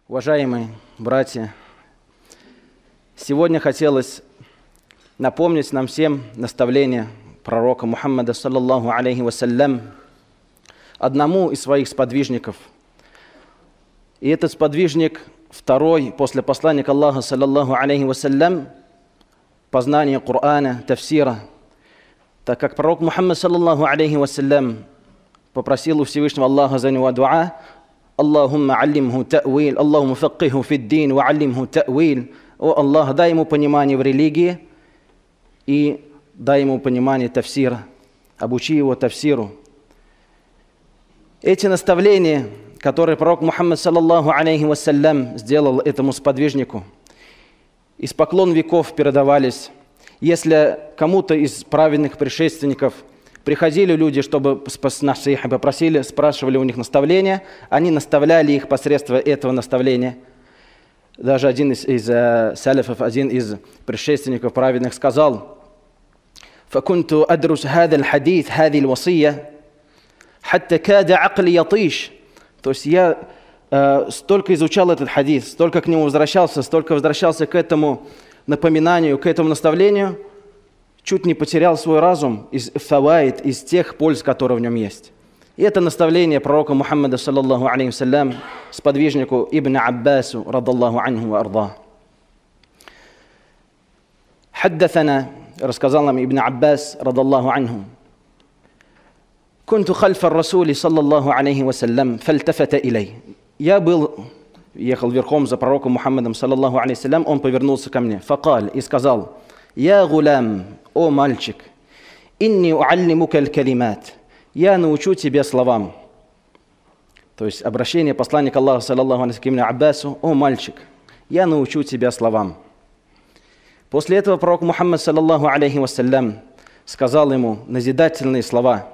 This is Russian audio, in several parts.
Уважаемые братья, сегодня хотелось напомнить нам всем наставление пророка Мухаммада, саллаллаху алейхи вассалям, одному из своих сподвижников. И этот сподвижник, второй после посланника Аллаха, саллаллаху алейхи вассалям, познание Корана, тафсира, так как пророк Мухаммад, саллаллаху алейхи вассалям, попросил у Всевышнего Аллаха за него дуа: Аллахумма аллимху та'вил, Аллахумма факкиху фиддин, ва аллимху та'вил. О Аллах, дай ему понимание в религии и дай ему понимание тафсира, обучи его тафсиру. Эти наставления, которые пророк Мухаммад, саллаллаху алейхи вассалям, сделал этому сподвижнику, испоклон веков передавались. Если кому-то из праведных предшественников приходили люди, чтобы насихи попросили, спрашивали у них наставления, они наставляли их посредством этого наставления. Даже один из салифов, один из предшественников праведных сказал: «Факунту адрус хадал хадит, хадил васия, хатта када акли ятиш». То есть я столько изучал этот хадис, столько к нему возвращался к этому напоминанию, к этому наставлению, чуть не потерял свой разум из фаваид, из тех польз, которые в нем есть. И это наставление пророка Мухаммада, саллаллаху алейхи вассалям, сподвижнику Ибн Аббасу, радаллаху анху ва арда. Хаддатана, рассказал нам Ибн Аббас, радаллаху анху: «Кунту хальфа расули, саллаллаху алейхи вассалям, фальтафата илей». Я ехал верхом за пророком Мухаммадом, саллаллаху алейхи вассалям, он повернулся ко мне, факаль, и сказал: «Я гулям, о мальчик, инни уаллимука аль-калимат, я научу тебя словам». То есть обращение посланника Аллаха, саллаллаху алейхи ва Аббасу: «О мальчик, я научу тебя словам». После этого пророк Мухаммад, саллаллаху алейхи вассалям, сказал ему назидательные слова: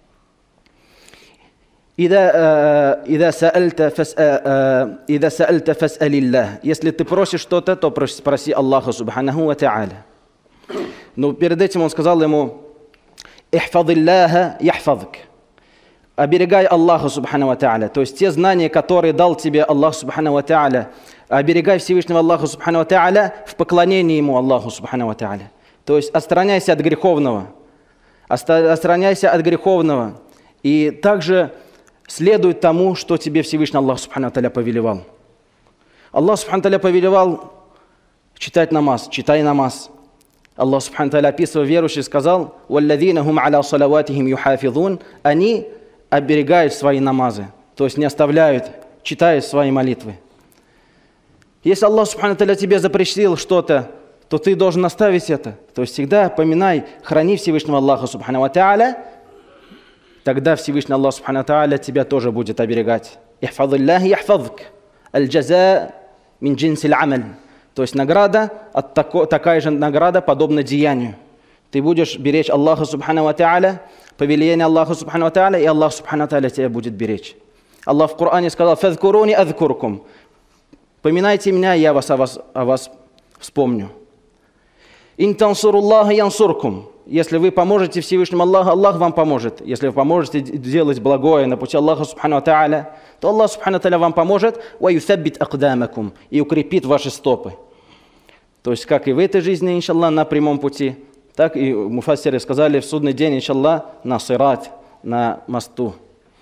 «Ида саальта фас'алиллах». Если ты просишь что-то, то спроси Аллаха субханаху ва та'аля. Но перед этим он сказал ему: «Ихфадиллаха яхфадк». Оберегай Аллаха субхану ва та'аля. То есть те знания, которые дал тебе Аллах субхану ва та'аля, оберегай Всевышнего Аллаха субхану ва та'аля в поклонении ему, Аллаху субхану ва та'аля. То есть отстраняйся от греховного. Отстраняйся от греховного. И также следуй тому, что тебе Всевышний Аллах субхану ва та'аля повелевал. Аллах субхану ва та'аля повелевал читать намаз, читай намаз. Аллах субхану ва та'аля, описывая верующих, сказал: «Валладзина хум аля салаватихим юхафизун». Они оберегают свои намазы, то есть не оставляют, читают свои молитвы. Если Аллах субхану ва та'аля тебе запретил что-то, то ты должен оставить это. То есть всегда поминай, храни Всевышнего Аллаха субхану ва та'аля, тогда Всевышний Аллах субхану ва та'аля тебя тоже будет оберегать. «Ихфадиллахи яхфадк, аль-джаза мин джинсил амаль». То есть награда, такая же награда, подобна деянию. Ты будешь беречь Аллаха субхану ва та'аля, повеление Аллаха субхану ва та'аля, и Аллах субхану ва та'аля тебя будет беречь. Аллах в Коране сказал: «Фазкуруни азкуркум». Поминайте меня, я о вас вспомню. «Ин тансуруллаха янсуркум». Если вы поможете Всевышнему Аллаху, Аллах вам поможет. Если вы поможете делать благое на пути Аллаха субхану ва та'аля, то Аллах субхану ва та'аля вам поможет, «Ва юсаббит акдамакум», и укрепит ваши стопы. То есть, как и в этой жизни, иншаллах, на прямом пути, так и муфассиры сказали, в судный день, иншаллах, на сират, на мосту.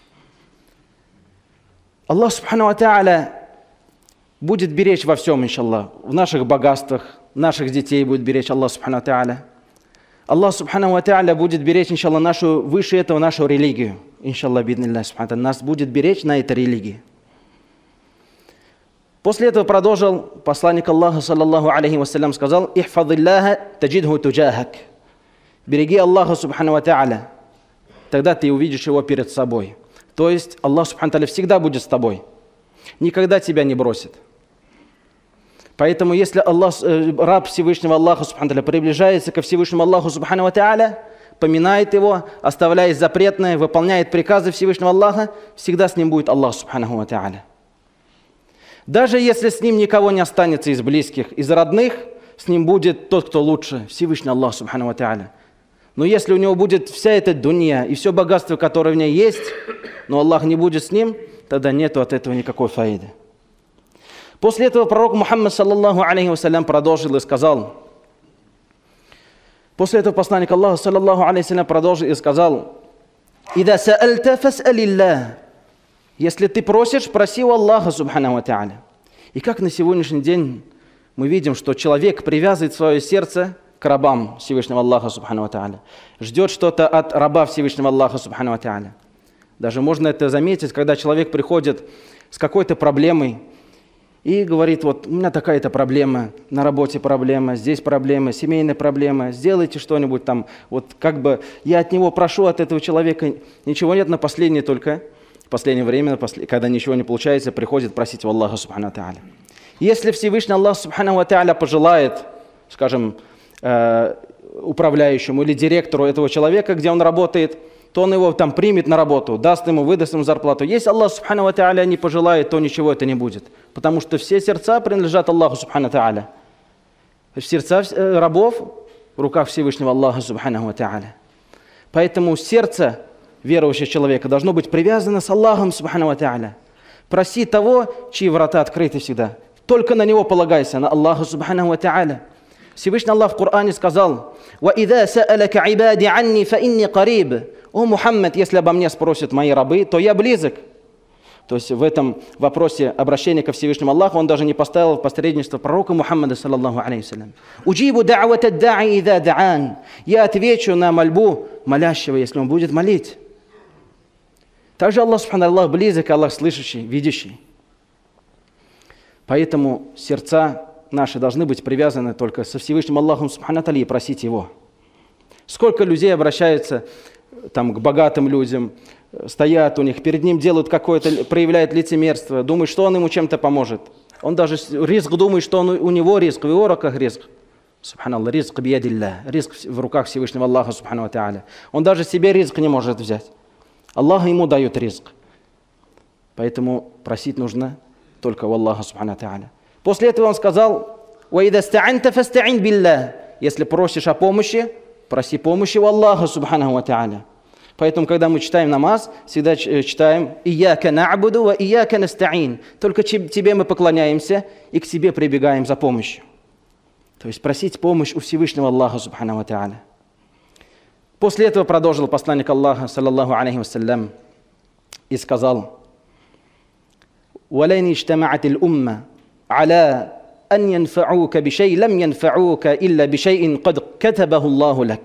Аллах субхану ва та'аля будет беречь во всем, иншаллах, в наших богатствах, наших детей будет беречь Аллах субхану ва та'аля. Аллах субхану ва та'аля будет беречь, иншаллах, выше этого нашу религию. Иншаллах, бидниллах субхану ва та'аля, нас будет беречь на этой религии. После этого продолжил посланник Аллаха, саллаллаху алейхи вассалям, сказал: «Ихфадиллаха таджидху туджахак». Береги Аллаха субхану ва та'аля, тогда ты увидишь его перед собой. То есть Аллах субхану ва та'аля всегда будет с тобой, никогда тебя не бросит. Поэтому если раб Всевышнего Аллаха субхану ва та'аля приближается ко Всевышнему Аллаху субхану ва та'аля, поминает его, оставляет запретное, выполняет приказы Всевышнего Аллаха, всегда с ним будет Аллах субхану ва та'аля. Даже если с ним никого не останется из близких, из родных, с ним будет тот, кто лучше, Всевышний Аллах субхану ва та'аля. Но если у него будет вся эта дунья и все богатство, которое в ней есть, но Аллах не будет с ним, тогда нету от этого никакой фаиды. После этого пророк Мухаммад, саллаллаху алейхи вассалям, продолжил и сказал, после этого посланник Аллаха, саллаллаху алейхи вассалям, продолжил и сказал, «Ида саальта фас'алиллах». Если ты просишь, проси у Аллаха, субханаху ва та'аля. И как на сегодняшний день мы видим, что человек привязывает свое сердце к рабам Всевышнего Аллаха, субханаху ва та'аля, ждет что-то от раба Всевышнего Аллаха, субханаху ва та'аля. Даже можно это заметить, когда человек приходит с какой-то проблемой и говорит, вот у меня такая-то проблема, на работе проблема, здесь проблема, семейная проблема, сделайте что-нибудь там. Вот как бы я от него прошу, от этого человека ничего нет, на последнее только, в последнее время, когда ничего не получается, приходит просить у Аллаха, субханаху ва та'аля. Если Всевышний Аллах, субханаху ва та'аля, пожелает, скажем, управляющему или директору этого человека, где он работает, то он его там примет на работу, даст ему, выдаст ему зарплату. Если Аллах, субханаху ва та'аля, не пожелает, то ничего это не будет. Потому что все сердца принадлежат Аллаху, субханаху ва та'аля. Сердца рабов в руках Всевышнего Аллаха, субханаху ва та'аля. Поэтому сердце верующего человека должно быть привязано с Аллахом, субханаху ва та'аля. Проси того, чьи врата открыты всегда. Только на него полагайся, на Аллаха, субханаху ва та'аля. Всевышний Аллах в Коране сказал, «Ваида са'аляка ибади анни фа инни кариб». О, Мухаммад, если обо мне спросят мои рабы, то я близок. То есть в этом вопросе обращения ко Всевышнему Аллаху он даже не поставил в посредничество пророка Мухаммада, саллаллаху алейхи вассалям. «Уджибу да'вата да'и ида да'ан». Я отвечу на мольбу молящего, если он будет молить. Также Аллах, субхану Аллах, близок, Аллах слышащий, видящий. Поэтому сердца наши должны быть привязаны только со Всевышним Аллахом, субхану тааля, и просить Его. Сколько людей обращаются там, к богатым людям, стоят у них, перед ним делают какое-то, проявляют лицемерство, думают, что он ему чем-то поможет. Он даже ризк думает, что у него ризк, в его руках ризк. Субханаллах, ризк биядилля, ризк в руках Всевышнего Аллаха, субхану тааля. Он даже себе ризк не может взять. Аллах ему дает ризк. Поэтому просить нужно только у Аллаха, субхану тааля. После этого он сказал, «Ваида ста'анта фаста'ин билля». Если просишь о помощи, проси помощи у Аллаха, субханаху ва тааля. Поэтому, когда мы читаем намаз, всегда читаем «Ияка на'буду ва ияка наста'ин». Только тебе мы поклоняемся и к тебе прибегаем за помощью. То есть просить помощь у Всевышнего Аллаха, субханаху ва тааля. После этого продолжил посланник Аллаха, саллаллаху алейхи вассалям, и сказал, «Валайни иджтама'ат аль-умма аля ан янфa'ука бишей лам янфa'ука илля бишейин кад катабаху Аллаху лак».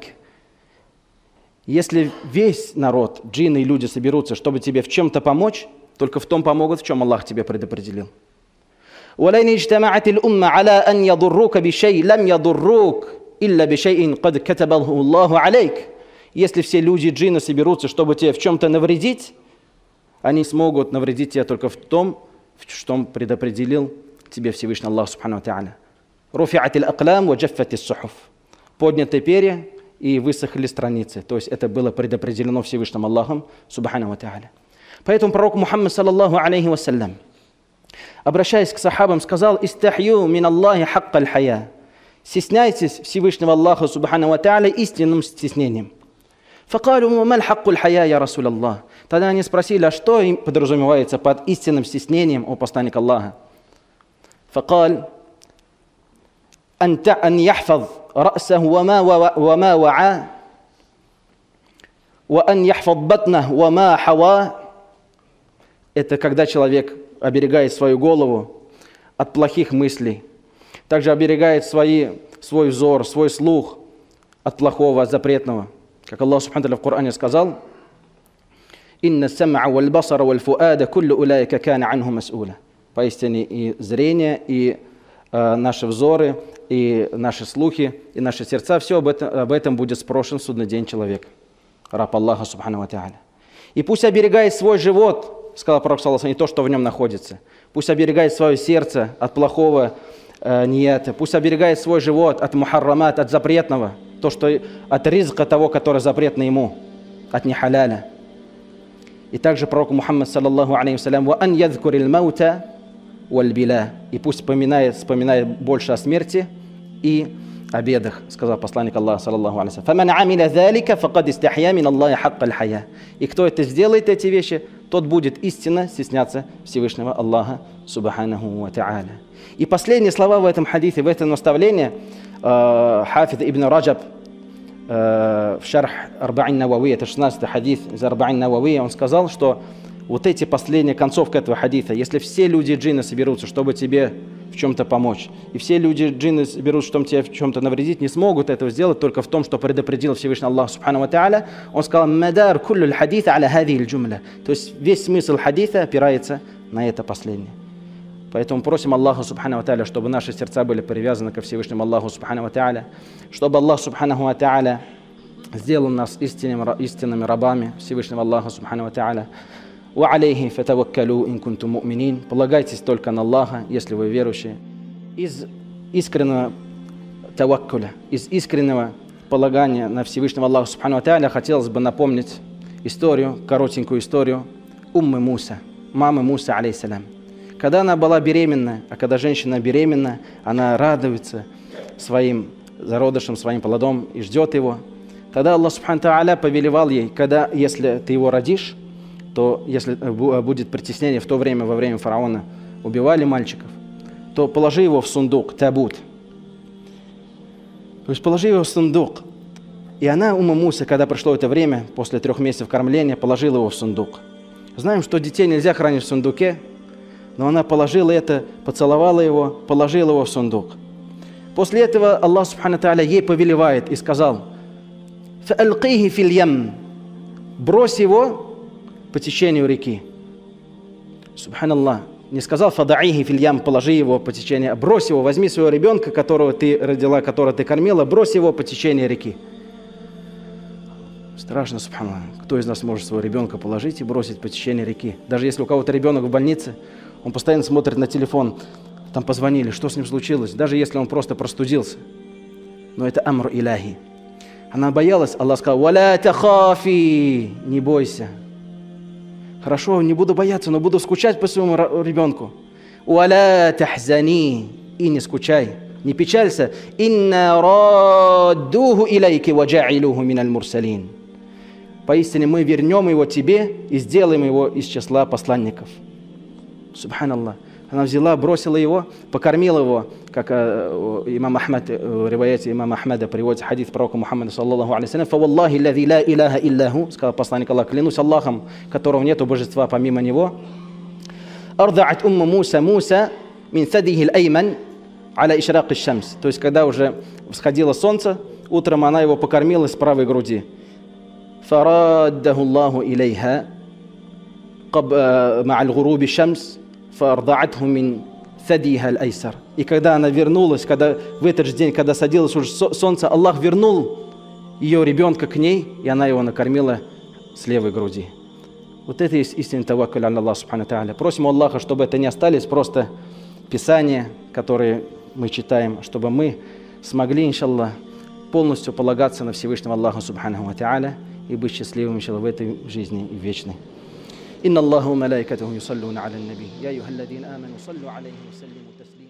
Если весь народ, джинны и люди соберутся, чтобы тебе в чем-то помочь, только в том помогут, в чем Аллах тебе предопределил. «Валайни иджтама'ат аль-умма аля ан ядуррука бишей лам ядуррук илля бишейин кад катабаху Аллаху алейк». Если все люди, джинны соберутся, чтобы тебе в чем-то навредить, они смогут навредить тебе только в том, что предопределил тебе Всевышний Аллах, субхану тааля. «Руфи'ат аль-аклам ва джаффат ас-сухуф». Подняты перья и высохли страницы. То есть это было предопределено Всевышним Аллахом, субхану тааля. Поэтому пророк Мухаммад, саллаллаху алейхи вассалям, обращаясь к сахабам, сказал, «Истахью мин Аллахи хакка аль-хая». Стесняйтесь Всевышнего Аллаха, субхану тааля, истинным стеснением. «Факалу мал хакку аль-хая, я Расул Аллах». Тогда они спросили, а что им подразумевается под истинным стеснением, о посланник Аллаха? «Факал ан яхфаз расаху ва ма ваа, ва ан яхфаз батнаху ва ма хава». Это когда человек оберегает свою голову от плохих мыслей, также оберегает свой взор, свой слух от плохого, от запретного. Как Аллах субхану в Коране сказал, «Инна сам'a валь басара валь фуада куллу улайка кана анху мас'уля». Поистине и зрение, и наши взоры, и наши слухи, и наши сердца, все об этом будет спрошен в судный день человек. Раб Аллаха субхану ва тааля. И пусть оберегает свой живот, сказал пророк саллаллаху алейхи ва саллям, не то, что в нем находится. Пусть оберегает свое сердце от плохого нията. Пусть оберегает свой живот от мухаррамат, от запретного. То, что от ризка того, который запретно ему, от нехаляля. И также пророк Мухаммад, саллаллаху алейхи вассалям, «Ва ан ядзкурил маута валь биля». И пусть вспоминает больше о смерти и о бедах, сказал посланник Аллаха, саллаллаху алейхи вассалям. «Фаман амиля залика факад истахья мин Аллахи хакка аль-хая». И кто это сделает, эти вещи, тот будет истинно стесняться Всевышнего Аллаха, субханаху ва та'аля. И последние слова в этом хадисе, в этом наставлении, Хафиз ибн Раджаб в шарх Арба'ин Навави, это 16-й хадис из Арба'ин Навави, он сказал, что вот эти последние концовка этого хадиса, если все люди и джинны соберутся, чтобы тебе в чем-то помочь, и все люди и джинны соберутся, чтобы тебе в чем-то навредить, не смогут этого сделать только в том, что предопределил Всевышний Аллах Субхану ва Та'аля. Он сказал: «Мадар куллю хадиса аля хади джумля». То есть весь смысл хадиса опирается на это последнее. Поэтому просим Аллаха Субхану ва Та'аля, чтобы наши сердца были привязаны ко Всевышнему Аллаху Субхану ва Та'аля, чтобы Аллах Субхану ва Та'аля сделал нас истинными рабами Всевышнего Аллаха Субхану ва Та'аля. Ва алейхи фатаваккалу ин кунтум му'минин. Полагайтесь только на Аллаха, если вы верующие. Из искреннего таваккуля, из искреннего полагания на Всевышнего Аллаха Субхану ва Та'аля хотелось бы напомнить историю, коротенькую историю Уммы Муса, мамы Мусы, алейхиссалям. Когда она была беременна, а когда женщина беременна, она радуется своим зародышем, своим плодом и ждет его. Тогда Аллах Субхану ва Та'аля повелевал ей, если ты его родишь, то если будет притеснение в то время, во время фараона, убивали мальчиков, то положи его в сундук, табут. То есть положи его в сундук. И она, Умма Муса, когда пришло это время, после 3 месяцев кормления, положила его в сундук. Знаем, что детей нельзя хранить в сундуке, но она положила это, поцеловала его, положила его в сундук. После этого Аллах Субхану Тааля ей повелевает и сказал: «Фа'алқихи фил ям», брось его по течению реки. Субханаллах. Не сказал «фада'ихи фил ям», положи его по течению, а брось его, возьми своего ребенка, которого ты родила, которого ты кормила, брось его по течению реки. Страшно, субханаллах. Кто из нас может своего ребенка положить и бросить по течению реки? Даже если у кого-то ребенок в больнице, он постоянно смотрит на телефон, там позвонили, что с ним случилось, даже если он просто простудился. Но это амр иляхи. Она боялась, Аллах сказал: «Валя тахафи», не бойся. Хорошо, не буду бояться, но буду скучать по своему ребенку. «Валя тахзани», и не скучай, не печалься. «Инна раддуху илайки ва джа'илуху миналь мурсалин». Поистине мы вернем его тебе и сделаем его из числа посланников. Субханаллах. Она взяла, бросила его, покормила его, как имам Ахмад, в риваяте имама Ахмада приводится хадис пророка Мухаммада саллаллаху алейхи вассалям: «Фаваллахи лази ла иляха илляху», сказал посланник Аллаха, клянусь Аллахом, которого нету божества помимо него. «Арда'ат умма Муса Муса мин садихи аль-айман аля ишрaq аш-шамс». То есть, когда уже всходило солнце, утром она его покормила с правой груди. «Фараддаху Аллаху илейха ма'аль гуруби шамс». И когда она вернулась, когда в этот же день, когда садилось уже солнце, Аллах вернул ее ребенка к ней, и она его накормила с левой груди. Вот это есть истинный таваккуль на Аллах Субхану Тааля. Просим Аллаха, чтобы это не остались просто писания, которые мы читаем, чтобы мы смогли, иншаллах, полностью полагаться на Всевышнего Аллаха Субхану Тааля и быть счастливым, иншаллах, в этой жизни и в вечной. إن الله وملائكته يصلون على النبي يا أيها الذين آمنوا صلوا عليه وسلموا تسليما